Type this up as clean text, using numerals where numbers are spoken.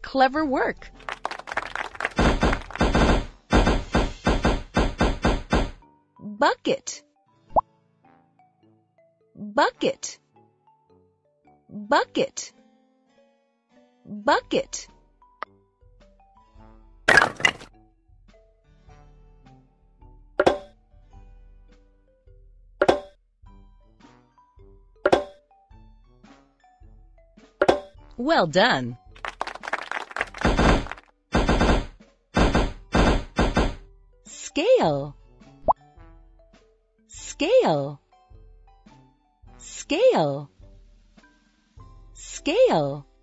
Clever work. Bucket, bucket, bucket, bucket. Well done. Scale, scale, scale, scale.